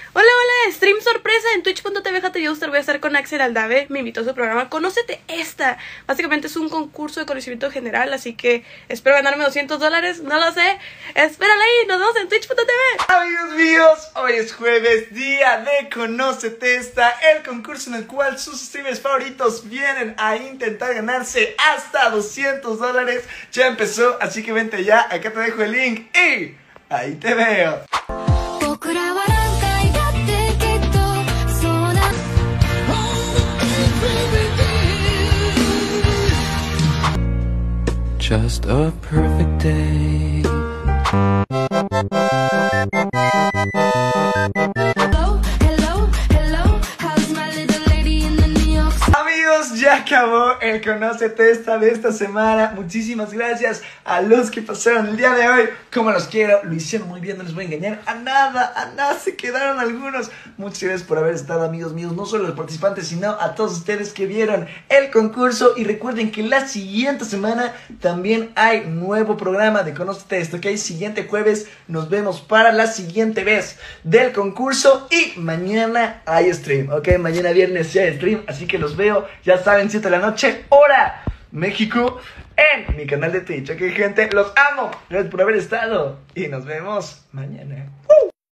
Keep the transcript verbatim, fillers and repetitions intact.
Hola, hola, stream sorpresa en twitch punto tv Jateyuster. Voy a estar con Axel Aldave, me invitó a su programa Conócete Esta. Básicamente es un concurso de conocimiento general, así que espero ganarme doscientos dólares, no lo sé. Espérala ahí, nos vemos en twitch punto tv. Amigos míos, hoy es jueves, día de Conócete Esta, el concurso en el cual sus streamers favoritos vienen a intentar ganarse hasta doscientos dólares. Ya empezó, así que vente ya, acá te dejo el link y ahí te veo. Just a perfect day. Hello, hello, hello. How's my little lady in the New York? Amigos, ya acabó el Conócete Esta de esta semana. Muchísimas gracias a los que pasaron el día de hoy. Como los quiero, lo hicieron muy bien, no les voy a engañar a nada, a nada, se quedaron algunos. Muchas gracias por haber estado, amigos míos, no solo a los participantes, sino a todos ustedes que vieron el concurso. Y recuerden que la siguiente semana también hay nuevo programa de Conócete Esto, que hay siguiente jueves. Nos vemos para la siguiente vez del concurso y mañana hay stream, ok, mañana viernes sí hay stream, así que los veo, ya saben, siete de la noche, hora México, en mi canal de Twitch, ok, gente, los amo, gracias por haber estado y nos vemos mañana.